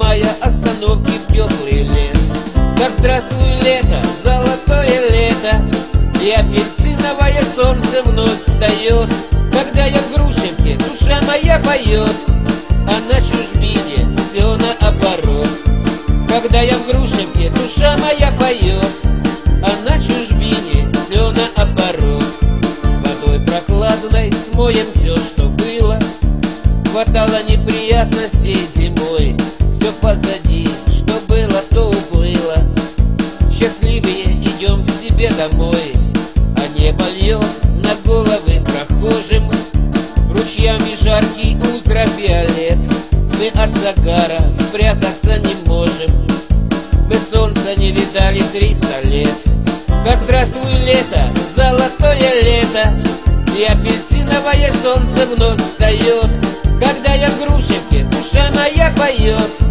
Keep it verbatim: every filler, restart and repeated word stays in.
принимая остановки в теплый лес. Как здравствуй, лето, золотое лето, и апельсиновое солнце вновь встает. Когда я в Грушевке, душа моя поет, а на чужбине все наоборот. Когда я в Грушевке, душа моя поет, а на чужбине все наоборот. Водой прохладной смоем все, что было, хватало неприятностей зимой. Все позади, что было, то уплыло. Счастливые идем к себе домой, а небо льет на головы прохожим ручьями жаркий ультрафиолет. Мы от загара спрятаться не можем, мы солнца не видали триста лет. Как здравствуй, лето, золотое лето, и апельсиновое солнце вновь встает. Когда я в Грушевке, душа моя поет,